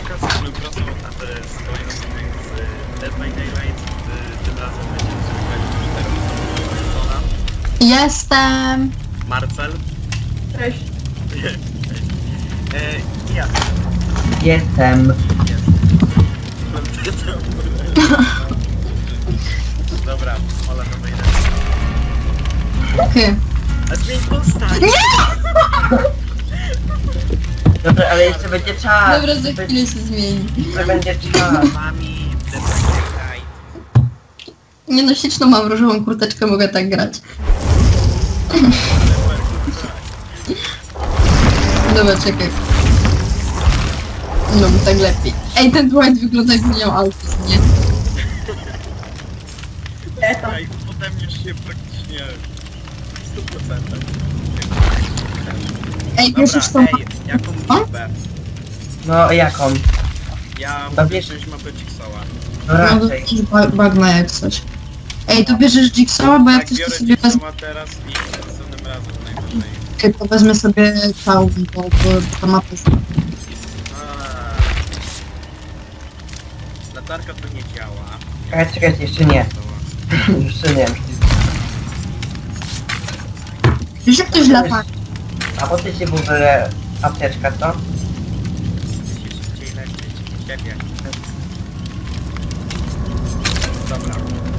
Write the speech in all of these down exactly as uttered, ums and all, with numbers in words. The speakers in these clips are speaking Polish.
okazji współpracował na te z kolejnym odcinkiem z Dead by Daylight. Tym razem będziemy słuchać cztery Wilsona. Jestem! Marcel. Cześć. Cześć. E, I ja. Jestem. Dobra, Ola to wejdę. Ty. A zmień postać! Dobra, ale jeszcze będzie czas. Dobra, za chwilę się zmieni. Jeszcze będzie czas. Mami, Dead by Daylight. Nie no, śliczną mam różową kurteczkę, mogę tak grać. Dobra, czekaj. No, tak lepiej. Ej, ten Dwight wygląda jakby miał autyzm, nie? E, tam. Ej, ode mnie się praktycznie w stu procentach. Ej, wiesz już co? Ej, jaką O? mapę? No jaką? Ja To muszę wiesz- wziąć mapę Jigsaw'a. No No, to raczej. jakiś ba- bagna jak coś. Ej, to bierzesz Jigsaw'a, bo jak Tak, coś to biorę sobie wezmę, Jigsaw'a teraz i następnym razem najwyżej. to wezmę sobie całą, bo, bo ta mapa jest... Aaa. Latarka to nie działa. Czekaj, czekaj, jeszcze nie. Jeszcze nie. Wiesz jak ktoś lata? A po co ci w ogóle apteczka, co? Musi szybciej lecieć. Ciebie. Dobra.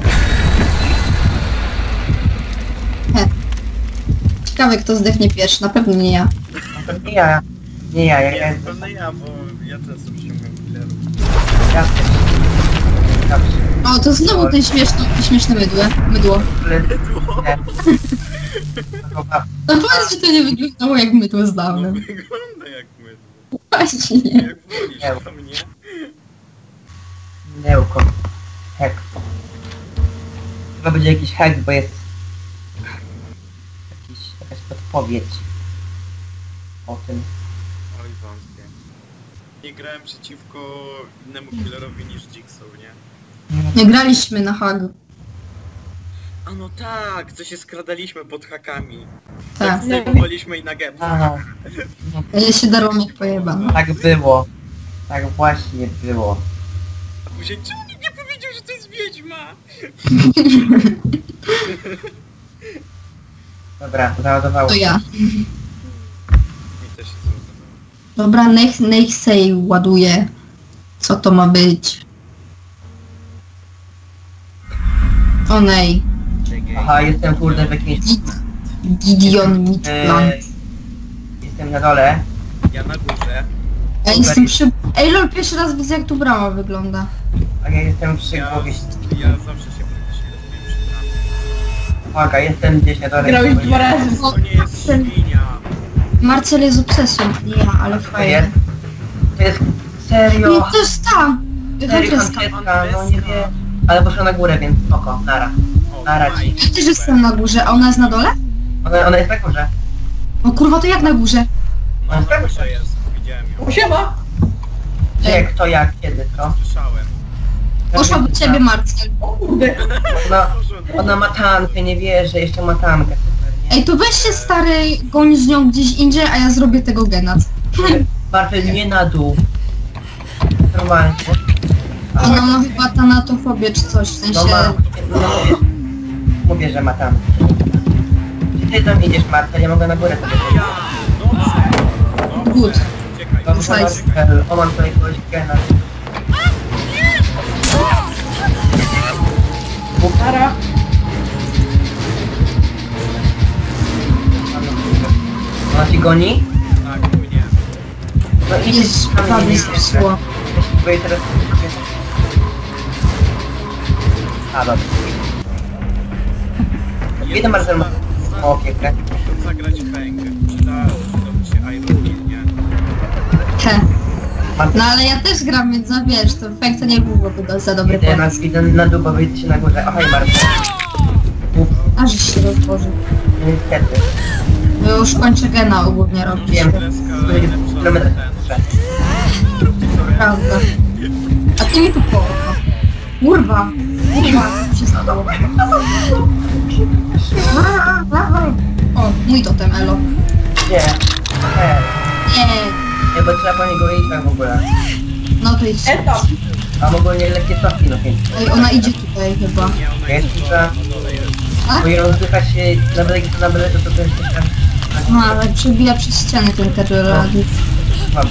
Ciekawe kto zdechnie pierwszy, na pewno nie ja. No to nie ja. Nie ja, ja, ja, Nie, to nie ja, bo ja często przyciągam killerów. ja też. Dobrze. O, to znowu ten śmieszny, śmieszne mydłe, mydło. Mydło. Nie. Chyba No powiedz, że to nie wyglądało jak mydło z No dawnem. wygląda jak mydło. Właśnie. Jak wolisz Nie. to mnie. pudełko. Hek. Chyba będzie jakiś hek, bo jest jakiś, jakaś podpowiedź o tym. Oj, wątpię. Nie grałem przeciwko innemu killerowi niż Jigsaw, nie? Nie graliśmy na hag. A no tak, co się skradaliśmy pod hakami. Tak. Tak zdejmowaliśmy i na gębę. Aha, Ja się darłam jak pojebam. tak było. Tak właśnie było. A później czemu nikt nie powiedział, że to jest wiedźma? Dobra, załadowało. To ja. Mi też się zrozumiało. Dobra, niech, niech sej ładuje. Co to ma być? O nej. Aha, jestem kurde w jakimś... Gid- Gideon Midland. Yy, jestem na dole. Ja na górze. Ja jestem przy... Ej lol, pierwszy raz widzę jak tu brama wygląda. A ja jestem przy Ja, głowie. ja zawsze się praktycznie rozumiem przy bramie. Uwaga, jestem gdzieś na dole. Grałeś dwa razy. To nie jest świnia. Marcel jest obsesją. Ja, ale To jest... fajnie. To jest... Nie, Serio? to jest tam! Serio, Hunterska. Hunterska, no nie wiem. Ale poszła na górę, więc spoko, nara. O, Nara fajnie. ci. Ja też jestem na górze, a ona jest na dole? Ona, ona jest na górze. O kurwa, to jak na górze? No na górze jest, widziałem ją. Siema. Nie, kto, jak, kiedy, co? Słyszałem. Poszła do ciebie, Marcel. O kurde. Ona, ona ma tankę, nie wierzę, jeszcze ma tankę. Super, nie? Ej, to weź się stary, goń z nią gdzieś indziej, a ja zrobię tego genat. Bartek, nie na dół. Normalnie. Ona ma chyba tanatofobię czy coś, w No sensie... ma, no mówię, mówię, że ma tankę. Gdzie ty tam idziesz, Marta? Ja mogę na górę sobie Ja! Dobrze! Dobrze! Good. Uciekaj, Dobrze, uciekaj, Nice. uciekaj. Marcel. O, mam tutaj kogoś gena. Nara. Ona ci goni? Tak, mnie. No idź Jest tam, nie prawie wiem. zepsuła. Bo jej teraz... A, dobra. Kiedy Marcel ma... O, opiekę. Muszę zagrać Feng. Przyda, przydałby się Iron Kill, nie? He. Marcel, No ale ja też gram, więc no wiesz, to fakt to nie byłoby do- za dobry idę na, pomysł. idę na dół, bo wyjdę się na górze. Oj, Marcel. Ups, Aż się rozłożył. niestety. Bo już kończę gena ogólnie robić. Wiem. Kreska Będzie lepsza kilometr od ten. jeszcze. Róbcie sobie. Prawda. A ty mi tu połowa. Kurwa. Kurwa, co się stało? O, mój totem, elo. Nie. Nie. Nie. Nie, bo trzeba po niego iść tak w ogóle. No to idź. Etap. Mam ogólnie lekkie stopki na pięć. Ej, ona idzie tutaj chyba. Nie, ona Jest jest tutaj. na dole jest. A? Bo i rozdycha się na byle, to na byle, to to jest coś tam. Aha, ale przebija przez ścianę ten terroradis. Słabe.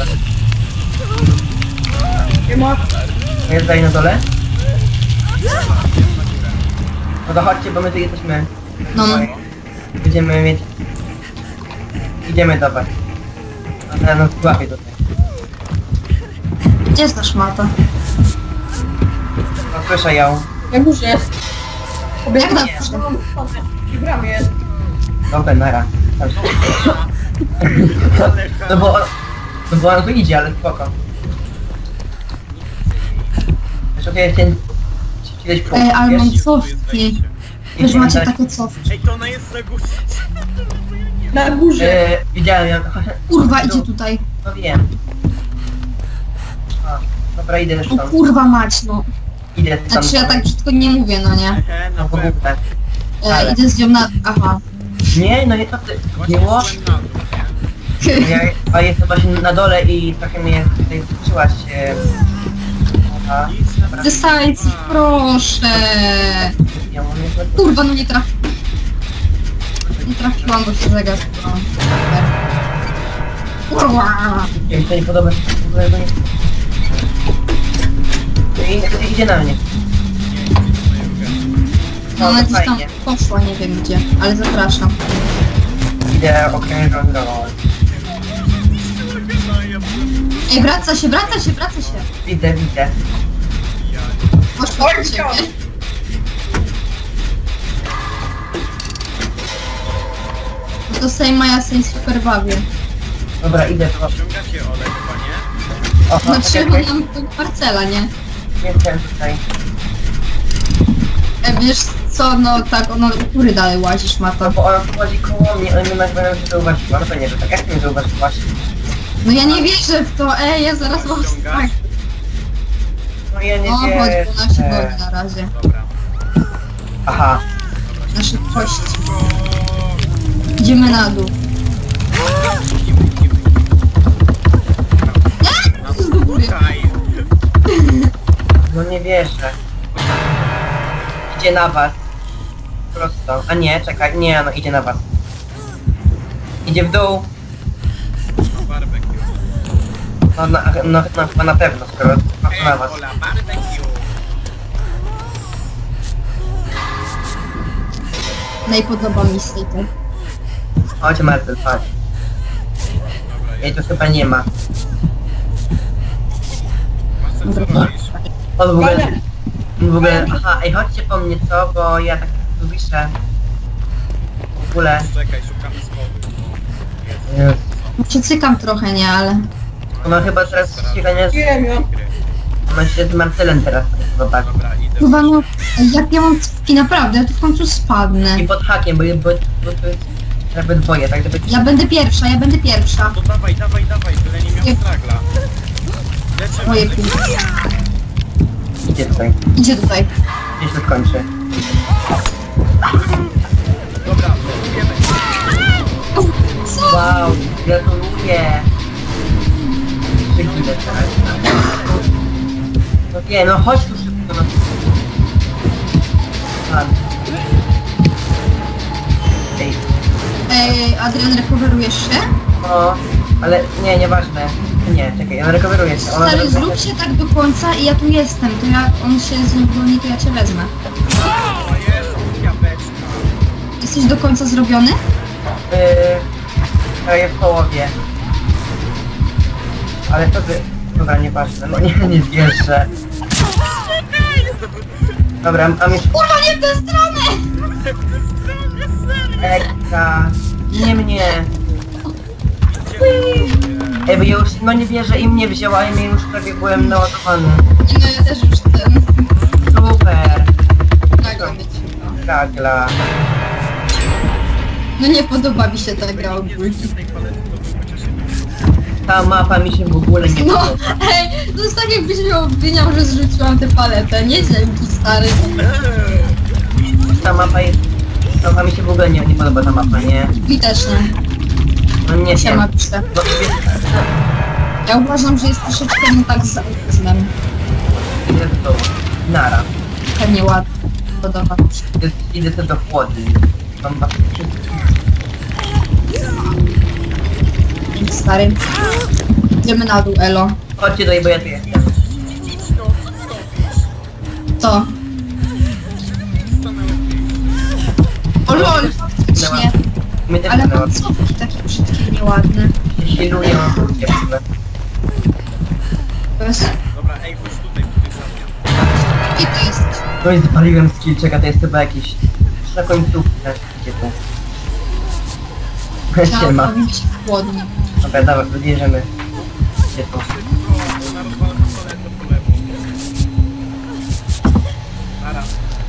Nie ma. Jest tutaj na dole? No to chodźcie, bo my tu jesteśmy. No, no. Będziemy mieć... Idziemy do was. No teraz nas złapie tutaj. Gdzie jest ta szmata? No słyszę ją. Na górze jest. Jak na Nie. górze? I w bramie jest. Dobra, nara. Tam się- No bo on... No bo on tu idzie, ale spoko. Wiesz, okej, chciałem... ci kiedyś pójść, Ej, ale wiesz? mam Tu jest cofki. wejście. Też Idziemy macie dać- takie cofki. Ej, to ona jest na górze. Na górze. E, Widziałem ją. Kurwa, idzie tutaj. No wiem. A, dobra, idę O zresztą. kurwa mać, no. Idę stąd. Znaczy ja tak brzydko nie mówię, no nie. Ehe, No na w ogóle. pewno. E, Ale. idę z nią na... Aha. Nie, no nie to ty. Właśnie Było? szłem na dół, nie? Ja, a jestem właśnie na dole i trochę mnie tutaj wyczułaś się. Aha. Idź na Zostańcie, proszę. Ja mam jeszcze... Kurwa, no nie trafi... Nie trafiłam, bo się zagapiłam. Kurwa. Mi się nie podoba, że w ogóle go nie... No i idzie na mnie. No No ona to gdzieś tam fajnie. poszła, nie wiem gdzie, ale zapraszam. Idę okrężą drogą. Ej, wraca się, wraca się, wraca się. Widzę, widzę. Poszła do ciebie. No to sej Maja, sej super bawię. Dobra, idę to. Ściąga się Ole chyba, nie? Oho, No trzeba czekaj, nam do Marcela, nie? jestem tutaj. E, wiesz co, no tak, ono u góry dalej łazisz, No Mata. bo ona chodzi koło mnie, ale nie ma chyba że zauważyła. No to nie, że tak jak mnie zauważyłaś? No ja nie wierzę w to, ej, ja zaraz mam strach. No ja nie O, chodź, wiem. bo ona się boi na razie. Dobra. Aha. Na szybkości. Idziemy na dół. Nie! Do góry. Tutaj. No nie wierzę. Idzie na was. Prosto. A nie, czekaj, nie, no idzie na was. Idzie w dół. Barbecue. No, na, no, no chyba na pewno, skoro patrzę na Ej, was. Ola, barbecue. No i podoba mi się to. Chodź Marcel, chodź. Dobra, Jej tu chyba nie ma. Marcel, co robisz? On w ogóle... W ogóle... Aha, ej chodźcie po mnie, co? Bo ja tak tu wiszę. W ogóle... Czekaj, szukamy schodów. Jezu. Się cykam trochę, nie, ale... Ona chyba teraz się nie... Wiem ją. Ona się z Marcelem teraz zobaczy. Dobra, idę. Chyba no, jak ja mam cówki, naprawdę, ja tu w końcu spadnę. I pod hakiem, bo, bo, bo to jest jakby dwoje, tak żeby... Ja będę pierwsza, ja będę pierwsza. To dawaj, dawaj, dawaj, byle nie miał Nie. stragla. Lecimy, Moje lecimy. piłki. Idzie tutaj. Idzie tutaj. Gdzieś to skończy. Dobra, wiemy. Co? Wow, gratuluję! Dziękuję teraz. No nie, no chodź tu szybko, no. Pan. Ej, Ej, Adrian, recoverujesz się? no, ale nie, nieważne. Nie, czekaj, ona recoveruje się. Ona Stary, zrób się tak do końca i ja tu jestem, to jak on się z nim broni, to ja cię wezmę. O Jezu, jabłeczka. Jesteś do końca zrobiony? Yy, prawie w połowie. Ale to by... Dobra, nieważne, no nie, nie zwierzę. Dobra, a mi... Kurwa, nie w tę stronę! Ekstra. Nie mnie. Ej, bo ja już, no nie wierzę i mnie wzięła, i mnie już prawie byłem naładowany. Nie, no ja też już ten... Super. Nagle mieć chyba. Kragla. No nie podoba mi się ta gra ogólnie. Z tej palety to bym chociaż nie... Ta mapa mi się w ogóle nie No, podoba. ej, to jest tak jakbyś mnie obwiniał, że zrzuciłam tę paletę. Nie dzięki, stary. Ta mapa jest... Ta mapa mi się w ogóle nie, nie podoba, ta mapa, nie? Mi też nie. No nie Siema, wiem. piszę. No, wiesz, Ja uważam, że jest troszeczkę no tak z autyzmem. Idę do dołu. Nara. Trochę nieładnie podoba mi się. Idę, idę sobie do chłodni. Mam was wszystkich. Więc stary. Idziemy na dół, elo. Chodźcie do jej, bo ja tu jestem. Co? O lol, faktycznie. My też Ale ale mam cofki takie brzydkie i nieładne. się siluję, mam krótkie chyba. To jest... Dobra, ej, chodź tutaj, w tych zamian. I to jest... No i zapaliłem skillczeka, to jest chyba jakiś... na końcówce. Gdzie tu? Trzeba Siema. powiedzieć w chłodni. Dobra, dawaj, bierzemy. Gdzie tu? O, na rozwalę pistolet to po lewo. Nara.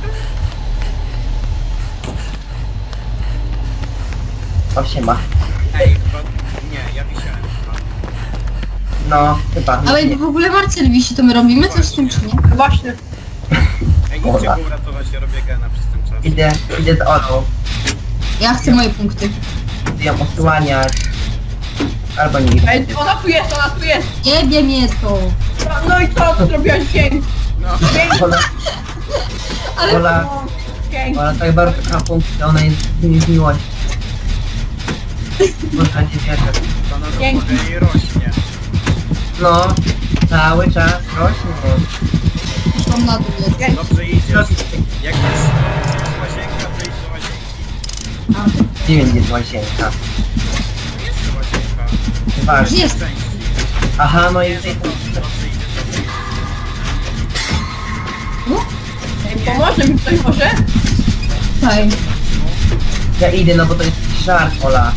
O, siema. Ej, chyba... Nie, ja wisiałem chyba. No, chyba. Ale nie. w ogóle Marcel wisi, to my robimy coś z tym czy nie? Właśnie. Ej, idźcie Dobra. go uratować, ja robię gena przez ten czas. Idę, idę z Olą. Ja chcę moje punkty. Idę ją osłaniać. Albo nie idę. Ej, ona tu jest, ona tu jest. Nie wiem mnie to. No i co, zrobiłaś dźwięk. No, Dźwięk, Ola, Ale Ola, no, dźwięk. Ola tak bardzo kocha punkty, ona jest z nimi z miłości. Można nie wierzę. to na Dzięki. rozwalę i rośnie. No, cały czas rośnie. szłam na dół jest. Dobrze idzie. Rośnie. Jak jest, jest łazienka, to idź do łazienki. Gdzie będzie łazienka? To jest łazienka. Ważne. Gdzie jest? Części. Aha, no i Jest, tutaj... dobrze, dobrze idzie, dobrze idzie. Ej, pomoże mi ktoś może? Tutaj. Ja idę, no bo to jest żart, Ola.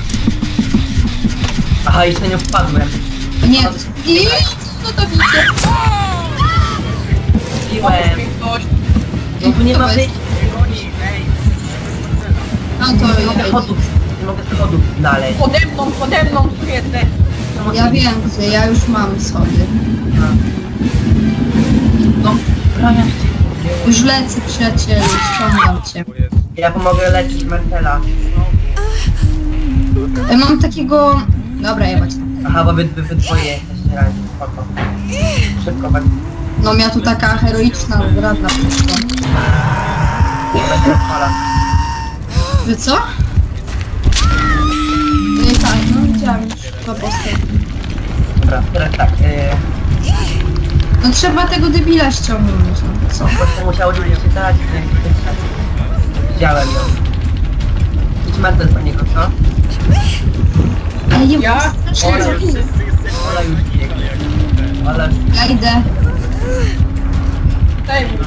Aha, jeszcze nie wpadłem. Nie, to jest... I co to widzicie? Pomóż Piłem. mi ktoś. No tu nie ma To jest- wyjścia. Goni, ej. No to Nie mogę ja, schodów, nie mogę schodów znaleźć. Pode mną, pode mną tu jest. ja wiem gdzie, ja już mam schody. No, broniam cię. Już lecę przyjacielu, ściągam cię. Bo jest. Ja pomogę leczyć Marcela. Ja mam takiego... Dobra, jebać. Aha, bo wy, wy, wy dwoje jesteście ranni. Spoko. Szybko, tak. No miała tu taka heroiczna radna wszystko. Będzie Ola. Wy co? Nie tak, no widziałam już po prostu. Dobra, teraz tak. Yy, No trzeba tego debila ściągnąć, no co? Proszę musiało ci się dać. Widziałem ją. Idź Marcel po niego, co? Ale nie Ja? strasznie Ola za już, długo. Ola już biegnie. Ola, Ja idę. Daj mi to.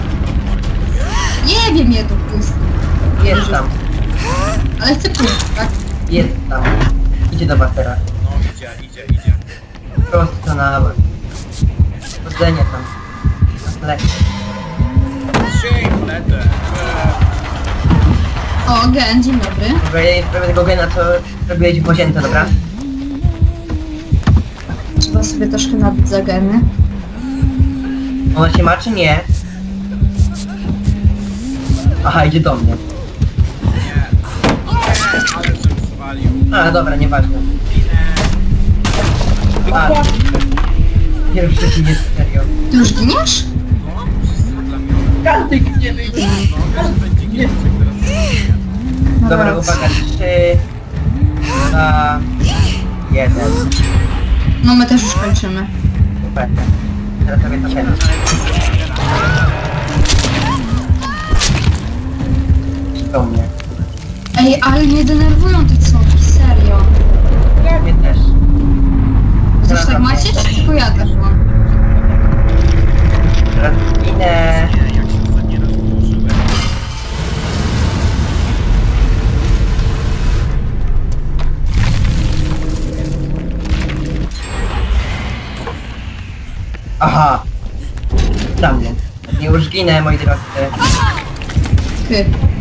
Nie wiem, je tu jest. jest tam. Ale chcę pójść, tak? Jest tam. Idzie do was teraz. No idzie, idzie, idzie. Prosto na... Chodzenie tam. Na lekko. Trzy, letę. O, gen, dzień dobry. Dobra, ja nie sprawię tego gena, co robiłeś w łazience, dobra? Trzeba sobie troszkę nabić za geny. Ona się ma, czy nie? Aha, idzie do mnie. Nie. Nie, ale żem zwalił. A, dobra, nieważne. Ginę. A, pierwszy ci jest serio. Ty już giniesz? No, wszystko dla mnie. Każdy gdzie wyjdzie. No, każdy będzie ginąć, jak teraz. No Dobra, racja. uwaga, trzy, dwa, jeden. No my też już kończymy. Super. Teraz sobie to będzie. Do mnie. Ej, ale mnie denerwują te coki, serio. Mnie też. Wy też tak macie, czy tylko ja tak mam? Teraz ginę. Nie, jak się za nieraz położyłem. Aha. Za mnie. Nie już ginę, moi drodzy. Ty.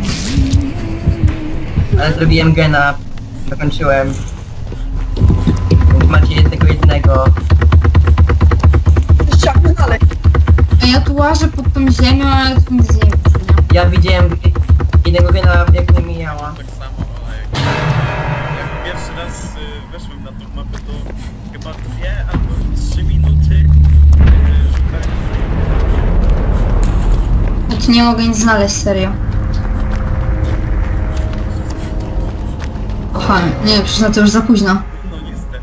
Ale zrobiłem gena. Dokończyłem. Więc macie jednego jednego. Ściągnę dalej. Ej, ja tu łażę pod tą ziemią, ale tu nic nie widzę, nie? Ja widziałem jednego gena, jak nie mijała. Tak samo, ale jak, jak pierwszy raz y, weszłem na tą mapę, to chyba dwie Tu nie mogę nic znaleźć, serio. Aha, nie, przecież na to już za późno. No niestety.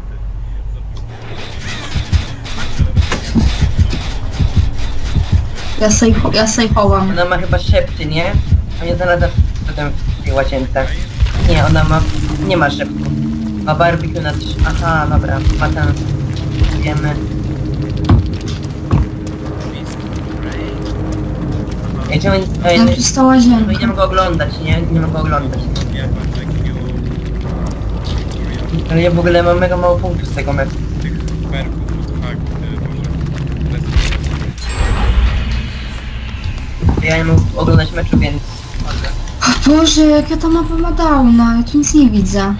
Ja sejcho, ja sejchowam. Ona ma chyba szepty, nie? A nie znalazła potem w tej łazience. Nie, ona ma... nie ma szeptu. Ma barbecue na trzy... Aha, dobra, ma ten... wiemy. Ej, czemu... Ej, Tam no, jest ta no i łazienka. nie mogę oglądać, nie? Nie mogę oglądać. Ja mam takiego... Ale ja w ogóle mam mega mało punktów z tego meczu. tych perków, tak, może... Ja nie mogę oglądać meczu, więc... O Boże, jak ja ta mapa ma downa, ja tu nic nie widzę.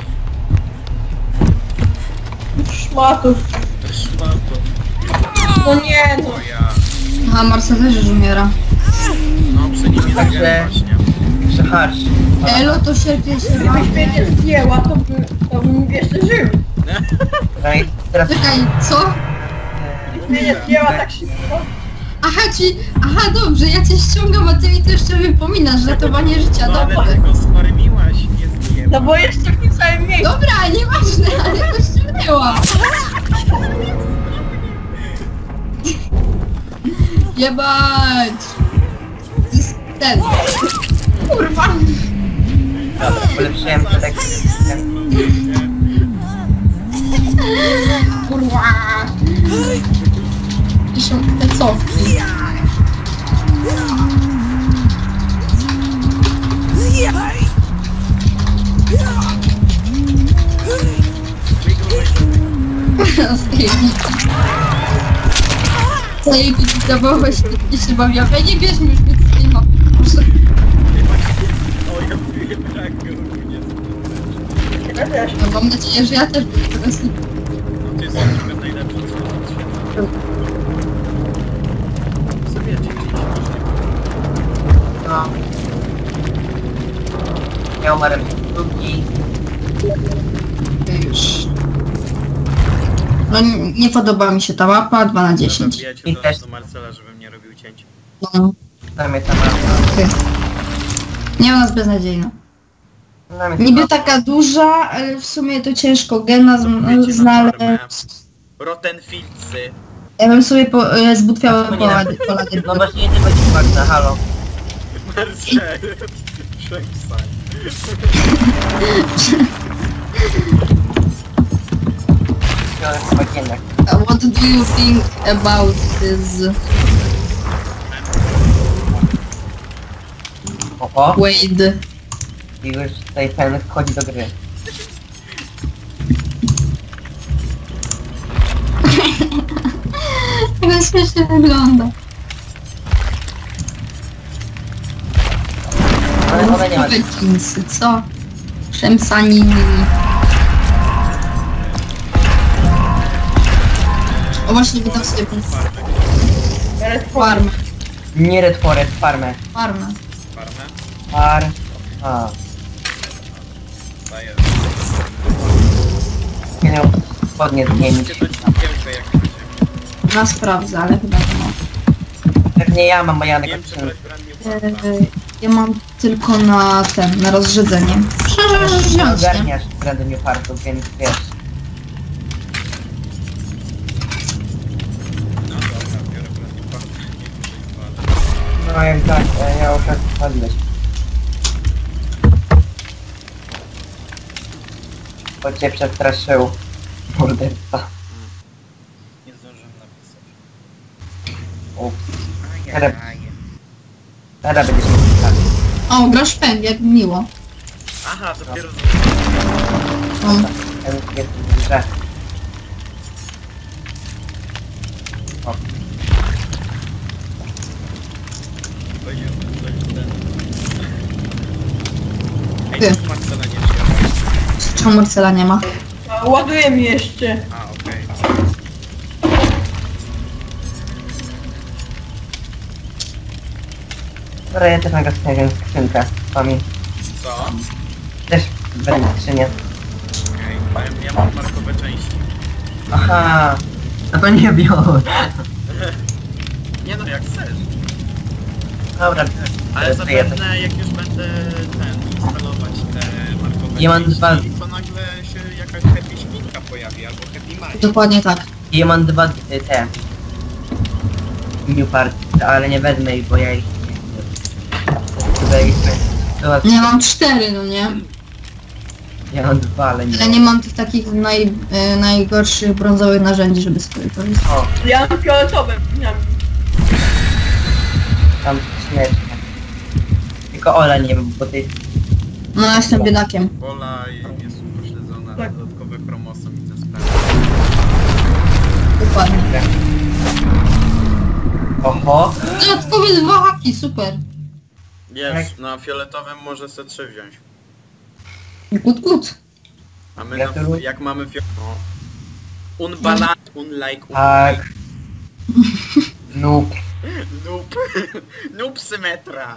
Szmatów. Szmato. No nie no. O ja... A Marcel też już umiera. No przy nim jest Także- tak właśnie. Że harsz. Elo to sierpie się. Gdybyś mnie nie zdjęła, to, by, to bym jeszcze żył. Dobra, i teraz... Czekaj, co? Gdybyś mnie nie zdjęła tak szybko. Aha, ci... Aha, dobrze, ja cię ściągam, a ty mi to jeszcze wypominasz, ratowanie życia, No ale dobra. ty go sfarmiłaś, nie zjeba. No bo jeszcze w tym samym miejscu. Dobra, nieważne, ale go ściągnęła. Jebać! To jest ten. Kurwa! Dobra, polepszyłem to tak... Kurwa! Piszą te cofki. Zajebić, dawałaś, nie się bawiła. Ja nie bierz mi już mnie z tej mapy. Proszę. O ja mówię tak, nie. Ja też. No, mam nadzieję, że ja też będę teraz. No to jest chyba najlepszy sposób świata. Sobie dzieci. No. Ja umarłem drugi. Już. No nie, nie podoba mi się ta mapa, dwa na dziesięć. Zabijacie I zaraz też. do Marcela, żebym nie robił cięć. No, Dla mnie ta mapa. ty. Nie u nas beznadziejna. Dla mnie ta Niby mapa. taka duża, ale w sumie to ciężko gena Wiecie, z- na znaleźć. farmę. Rottenfieldsy. Ja bym sobie po, e, zbutwiała No nie. polady. polady. No właśnie nie będzie ważne, halo. Marcel. Przestań. Biorę chyba jednak. What do you think about this Oho. Wade? I już tutaj ten wchodzi do gry. Jak śmiesznie wygląda. Ale ona nie ma... Jeansy, co? Przemsanini. O właśnie, witam sobie farmę. Nie Red Forest, farmę. Farmę. Farmę? Far... A. Daję. Nie miał spodnie zmienić. Chcę dać cukierkę jak będzie. Ja sprawdzę, ale chyba nie mam. Pewnie ja mam, bo ja Nie tego wiem, czy przynajmniej. brać brand new Eee, ja mam tylko na ten, na rozrzedzenie. Przecież Nie wziąć, nie? ogarniasz brandu New Parków, więc wiesz. No dobra, biorę brand new park. Nie muszę ich zwalać. No jak tak, e, ja już odpaliłeś. Bo cię przestraszył. Morderca. Nie zdążyłem napisać. Ups. Ajajaj. Teraz będziesz mógł pisać. O, grasz pęk, jak miło. Aha, dopiero z... O, Ten jest w grze. O, Będzie ten... Ej, Ty. tu Marcela nie wzięła. czemu Marcela nie ma? A, ładuję mi jeszcze. A, okej. dobra, ja też mogę wstawić skrzynkę. Tomi. Co? Też będę skrzynię. Okej, ja, ja mam markowe części. Aha. No to nie biorę. Nie no, jak chcesz. Dobra, Ale to ja zapewne jak już będę ten instalować te markowe Ja mam części, dwa- to nagle się jakaś happy świnka pojawi, albo happy magic. Dokładnie tak. ja mam dwa y, te new party, ale nie wezmę ich, bo ja ich tutaj to Ja mam cztery, no nie? ja mam dwa, ale nie. Ale nie mam tych takich naj, e, najgorszych brązowych narzędzi, żeby sobie korzystać. O, Ja mam fioletowe. Nie. tam śmieszne. Tylko Ola nie wiem, bo ty No ja jestem biedakiem. Ola jest upośledzona Tak. na dodatkowy chromosom i te sprawy. Dokładnie. oho, Dodatkowe dwa haki, super. Jest, na fioletowym może se trzy wziąć. Good, good. A my Ja na, tu- jak mamy fio... No. Unbalance, unlike, tak. Noob. Noob. Noob symetra.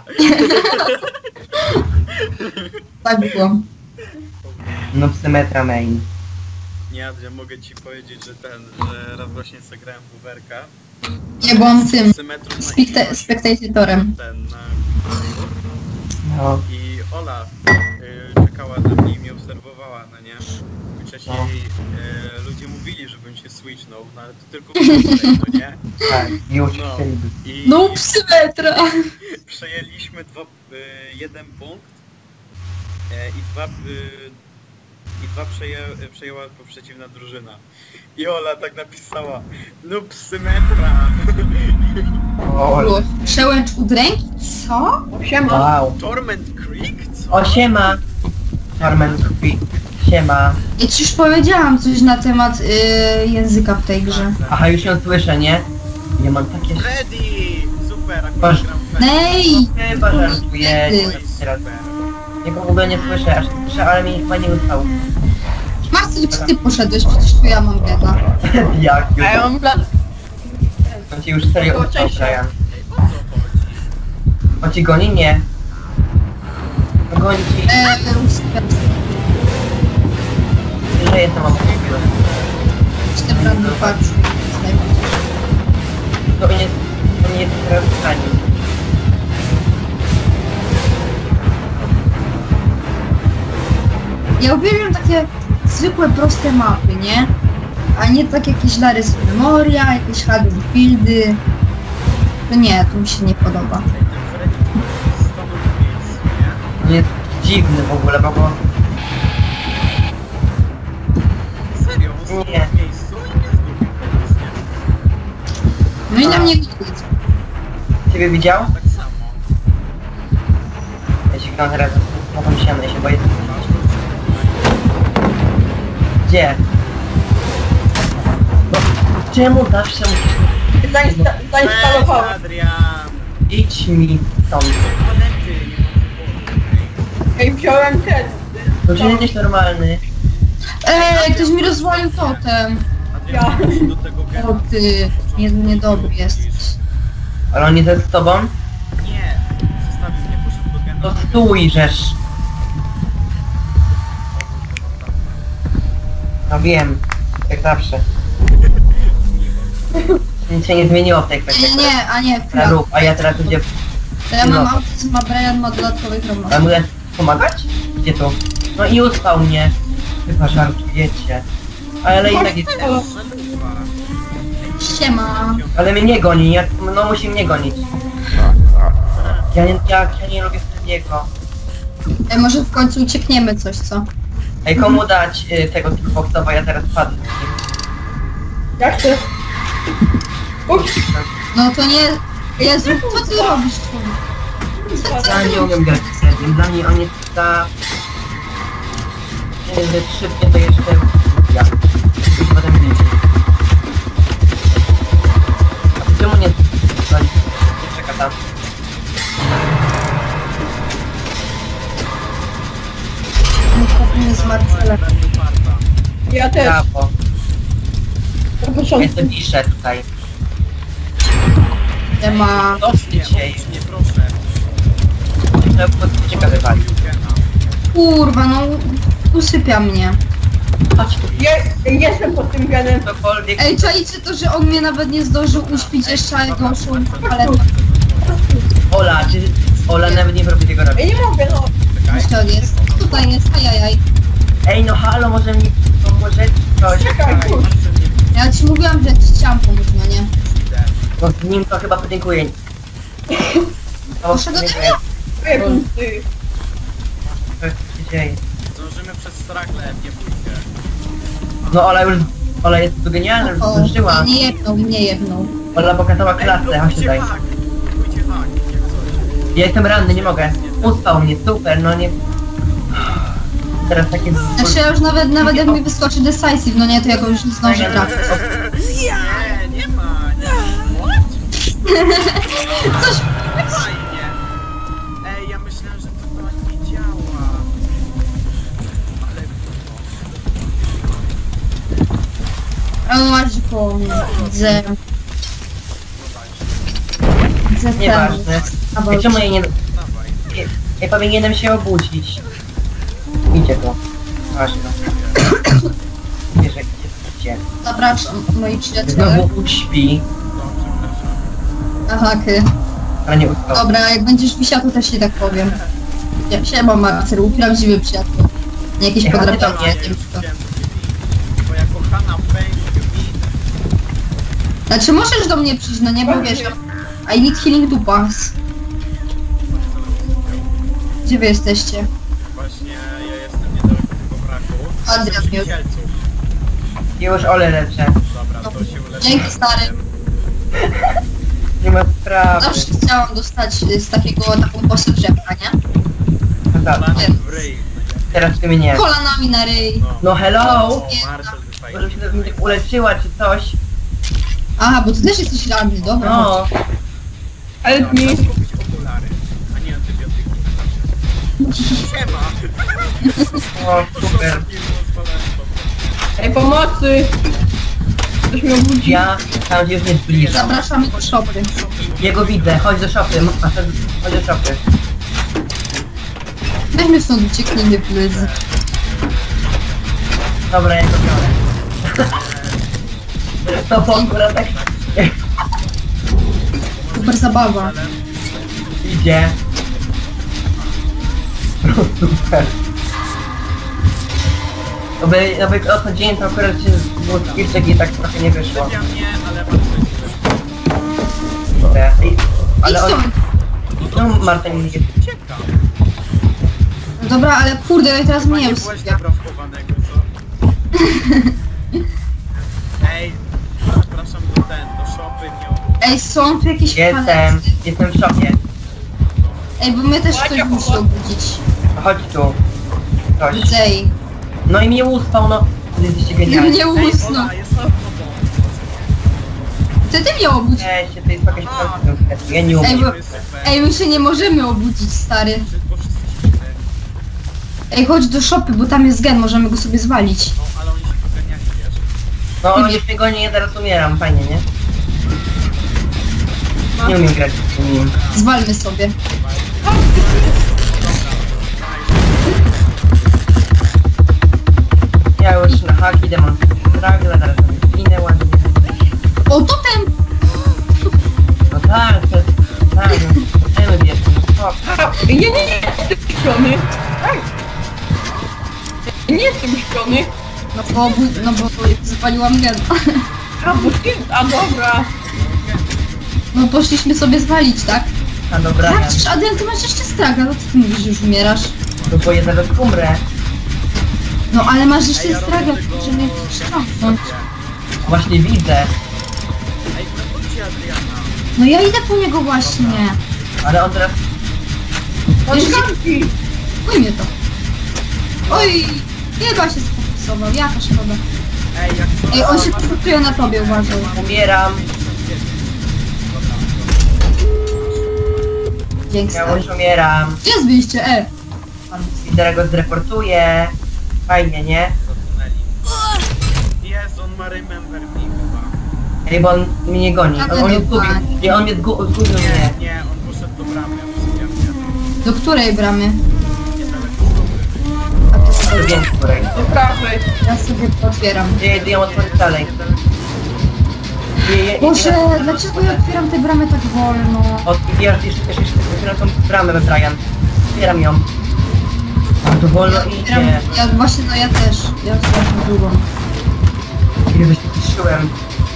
Tak było. Noob symetra main. Nie, ja mogę ci powiedzieć, że ten, że raz właśnie zagrałem w Uwerka. Nie, bo on tym, Symetru na spekta ilość, spektatorem. ten, na... No, I Ola y, czekała na mnie i mnie obserwowała, no nie? Wcześniej No. y, ludzie mówili, żebym się switchnął, no ale to tylko tutaj, no nie? tak, już No. chcieliby. I No psymetra. przejęliśmy dwa, y, jeden punkt y, i dwa, y, i dwa przeję, przejęła przeciwna drużyna. I Ola tak napisała, noob symetra. O, Było. Przełęcz udręki? Co? Siema. wow. Torment Creek? Co? O, siema. Torment Creek. Siema. Ja ci już powiedziałam coś na temat y, języka w tej grze. Aha, już ją słyszę, nie? Ja mam takie... Freddy! Super, akurat Boże. gram w Freddy. Nej! Chyba żartujecie Ty. teraz. Ja go w ogóle nie słyszę, aż słyszę, ale mi chyba nie ustał. Marcel, gdzie ty poszedłeś? Przecież tu ja mam bieda. Jak A ja mam plan. On ci już serio Było ustał, częściej. Brian. Ej, o co chodzi? On ci goni? Nie. No goni ci, Eee, super. że jestem obok. Jestem ranny patrz. To nie jest, to nie jest teraz ani. Ja uwielbiam takie zwykłe, proste mapy, nie? A nie tak jakieś Larys Memoria, jakieś Haddonfieldy. To nie, to mi się nie podoba. Ej, ten Freddy stanął w miejscu, nie? On jest dziwny w ogóle, bo go... Serio, on stanął Nie. w miejscu i nie zgubił kogoś, nie? No i na A. mnie gdzieś. Ciebie widział? Tak samo. Ja się gram teraz z nową ścianą, ja się boję. Masz go Gdzie? No, czemu zawsze musisz... Zainsta zainstalowałem. Adrian! Idź mi stąd. Toalety, nie ma Ej, wziąłem ten. To czy jesteś normalny? Eee, ktoś mi rozwalił totem. Adrian, wróć do tego gena. O ty, nie, niedobry jesteś. Ale on jest z tobą? Nie, zostawił mnie, poszedł do gena. To stój, żeż. No wiem, jak zawsze. Nic się nie zmieniło w tej kwestii. Nie, nie, a nie, A chwila. rób, a ja teraz idę... To ja mam autyzm, a Brian ma dodatkowy A chromosom. mogę pomagać? Gdzie tu? No i uspał mnie. Chyba żartujecie. Ale i tak jest... Siema. Ale mnie nie goni, ja, no musi mnie gonić. Ja nie, ja, ja nie lubię Frediego. E, może w końcu uciekniemy coś, co? Ej, komu dać y, tego Skillboxowa? Ja teraz padnę. Jak ty? Ups. No to nie... Jezu, co ty robisz, człowiek? Co ty Ja nie robisz? umiem grać z Frediem, dla mnie on jest za... Nie wiem, że szybkie to jeszcze... Ja. I potem widzi. A ty czemu nie... No, nie czeka tam. Nie trafimy z Marcelem. Ja też. Brawo. Na Ja początku. to piszę tutaj. Nie ma... Dosyć się. Nie, proszę. Trzeba było ciekawe wali. Kurwa, no... Usypia mnie. Chodź tu. Je jestem pod tym genem. Cokolwiek. Ej, czajcie to, że on mnie nawet nie zdążył uśpić jeszcze, ale go szło ale... Ola, czy... Ola nawet nie robi tego Ja robić. nie mogę, no. Czekaj. Gdzieś to jest. Tutaj jest, ajajaj. Ej, no halo, może mi pomożecie coś? Czekaj, Czekaj, kurz. masz ze mnie Ja ci mówiłam, że ci chciałam pomóc, no nie? idę. No z nim to chyba podziękuję. O, Proszę do dziękuję. ciebie. Dwie punkty. Co się dzieje? Zdążymy przez strakle, nie bój się. No Ola już... Ola jest tu genialna, już O, zdążyła. nie jebnął, nie jebnął. Ola pokazała klasę, chodź Pójdźcie tutaj. hak, pójdźcie hak, jak coś. Ja jestem ranny, nie mogę. Uspał mnie, super, no nie... Teraz takie... Znaczy ja już nawet, nawet jak mi wyskoczy decisive, no nie, to ja go już nie zdążę trafić. Nie, nie ma, nie. What? Coś... Fajnie. Ej, ja myślałem, że to tak nie działa. Ale O, masz po mnie. Widzę. Widzę ten. Nieważne. About. Ej, czemu ja nie... dawaj. Ja, ja powinienem się obudzić. Idzie to. Ważne. Wiesz, jak idzie. Zapraszam, moi przyjaciele. Znowu uśpi, Dobrze, przepraszam. Aha, ky. ale nie ustał. Dobra, jak będziesz wisiał, to też ci tak powiem. Ja siema, Marcel, prawdziwy przyjaciel. Nie jakieś Ja podrapianie. tam nie. Ja już chciałem to powiedzieć. Bo ja kochana Fame, you mean. Znaczy możesz do mnie przyjść, no nie, bo wiesz, I need healing dupas. Gdzie wy jesteście? Właśnie ja jestem niedaleko tego braku. Adrian Z mnie- Kielców. Już Ole leczę. Dobra, to się uleczy. Dzięki, stary. Nie ma sprawy. Zawsze chciałam dostać y, z takiego, taką kosę drzewka, nie? No tak, Kolana w ryj. teraz ty mnie. Kolanami na ryj. No, No hello! o, Marcel wyfajnie. Może się mnie tak uleczyła czy coś. Aha, bo ty też jesteś ranny, dobra. No. Ale Tak, mi... trzeba kupić okulary, a nie antybiotyki. Siema! O, super. Ej, pomocy! Ktoś mnie obudzi. Ja tam się już nie zbliżam. Zapraszamy do szopy. Jego widzę, chodź do szopy, m- a, chodź do szopy. Weźmy stąd, ucieknijmy, please. Dobra, ja go biorę. No bo akurat tak Super zabawa. idzie. No super. Oby, oby odchodziłem, to akurat się było skillczek i tak trochę nie wyszło. Ja nie, ale mam coś. Te- i- Idź Ale on... stąd. No Marta nie idzie. Uciekam. No dobra, ale kurde, ja teraz Chyba nie miałem byłeś sobie. dobra wchowanego, co? Ej, zapraszam do ten, do shopy, nie obudź. Ej, są tu jakieś Jestem, palecy. jestem w szopie. Ej, bo mnie też ktoś musi obudzić. Chodź tu. Coś. Ej, No i mnie uspał, no. Wy jesteście genialni. mnie Ej, usnął. Ola, jest za tobą. Ty ty mnie obudź. Cześć, to jest jakaś konstrukcja. Ja nie umiem. Ej, bo- To jest super. Ej, my się nie możemy obudzić, stary. Bo wszyscy śpimy. Ej, chodź do szopy, bo tam jest gen, możemy go sobie zwalić. No, ale oni się poganiali, wiesz. No oni już mnie goni, ja zaraz umieram, fajnie, nie? Nie umiem grać z nim. Zwalmy sobie. Ja już na haki demon stragla, zaraz sobie zginę ładnie. O, totem! No tak, to tak, no, chcemy wiesz, no stop. Nie, nie, nie, jestem śpiony. Tak. Nie jestem śpiony. No bo, obu- no bo zwaliłam gen. A, bo ty... A, dobra. No poszliśmy sobie zwalić, tak? A dobra, Tak, ja, przecież Adrian, ty masz jeszcze straga, no co ty mówisz, że już umierasz? no bo ja zaraz umrę. No ale masz jeszcze Ej, ja straga, robię tego... żeby ściągnąć. Właśnie widzę, Ej, zobaczcie Adriana. No ja idę po niego właśnie. ale on teraz... Odżanki. Ujmie to. Oj, chyba się sfokusował, jaka szkoda. Ej, jak co? Ej, on się fokusuje na tobie, uważaj. Umieram, Dzięki, ja stary. już umieram. Gdzie jest wyjście? E! I zaraz go zreportuję. Fajnie, nie? Zatknęli. Jest, on ma remember me chyba. Ej, bo on mnie goni, on, on mnie zgubił. Nie, on mnie zgu- zgubił mnie. Nie, nie, on poszedł do bramy, obsydiannie. Do której bramy? Niedaleko stopy. A to sobie, Wiem, której. Do prawej. ja sobie otwieram. Gdzie jedę ją otworzyć dalej. Je, je, Boże, dlaczego ja otwieram te bramy tak wolno? Otwierasz jeszcze, jeszcze, jeszcze, jeszcze tą bramę, Brian. Otwieram ją. A to wolno Otwieram, idzie. ja właśnie, no ja też. Ja otwieram drugą. Kiedy się cieszyłem.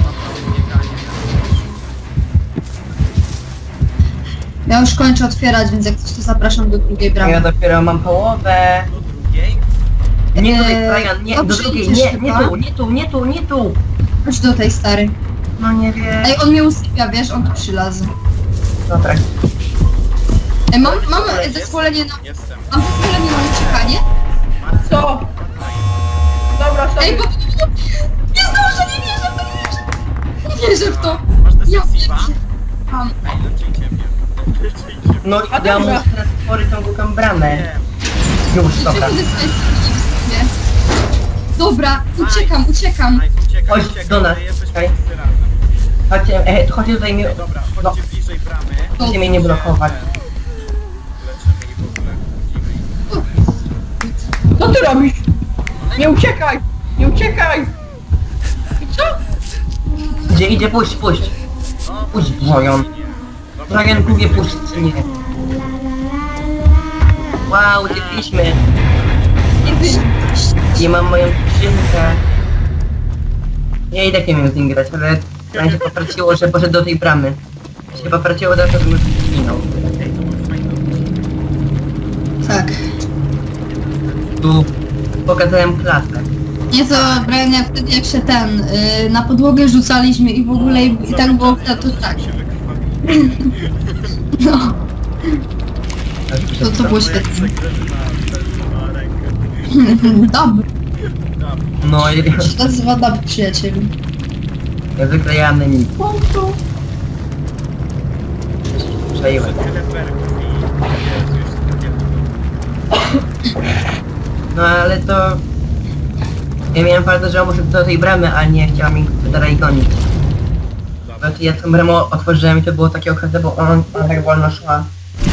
Ja już kończę otwierać, więc jak coś to zapraszam do drugiej Ja bramy. dopiero mam połowę. Do drugiej? Nie tutaj, Eee, Brian, nie, do dobrze drugiej, idziesz nie, nie chyba? tu, nie tu, nie tu, nie tu. Chodź do tej, stary. No nie wiem. Ej, on mnie usypia, wiesz, on tu przylazł. Dobra. Ej, mam, mam zezwolenie na... Jestem. Mam zezwolenie na uciekanie? Co? Dobra, Ej, bo... sorry. Nie zdążę, nie wierzę w to, nie wierzę. Nie wierzę w to. Masz Ja defensywa? wierzę. Mam. Ej, lecicie mnie. Lecicie mnie. No A ja dobra. muszę stworzyć tą głupą bramę. Nie. Już, dobra. Czemu dostałeś nie? Dobra, uciekam, uciekam. Aj, uciekaj, Chodź uciekaj, do nas, my jesteśmy czekaj. wszyscy razem. Chodźcie, e, chodźcie tutaj mi... Dobra, No, chodźcie bliżej bramy. chodźcie mnie nie blokować. Leczymy i w ogóle chodzimy. Co ty robisz? Nie uciekaj! Nie uciekaj! I co? Gdzie idzie? Puść, puść. No, Puść, Wojon. Dobra, Dragon próbuje puścić mnie. Wow, uciekliśmy. Nie wy... I mam moją skrzynkę. Ja i tak nie wiem z nim grać, ale tam się popraciło, że poszedł do tej bramy. Się popraciło za to, że już zginął. Ej, to był fajny odcinek. Tak. Tu pokazałem klasę. Nie to, Brian, jak wtedy jak się ten, y, na podłogę rzucaliśmy i w ogóle i, i tak było, to, to tak. Się wykrwawili. No, to, to było świetne. Sekretna, na rękę. Dobry. Dobra. No i To się nazywa dobry przyjaciel. ja wyklejamy mi. Przejęłem. Tyle perków i Jezu, jeszcze takie... No ale to... Ja miałem farta, że on muszę do tej bramy, a nie chciała mi dalej gonić. Dobra. No to ja tą bramę otworzyłem i to było takie okazje, bo on, on tak wolno szła.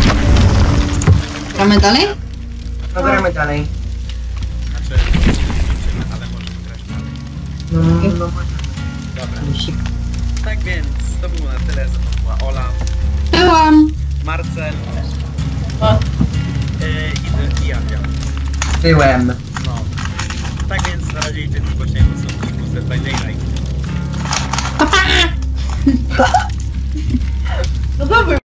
Gramy dalej? No gramy dalej. Znaczy, nie liczymy, ale możemy grać dalej. No, no, Dobra. musik. Tak więc, to było na tyle, ze mną była Ola, Byłam. Marcel A, yy, i, i Adrian. Byłem. No. Tak więc na razie i tylko głośniejmy są odcinku z Dead by Daylight. no dobry.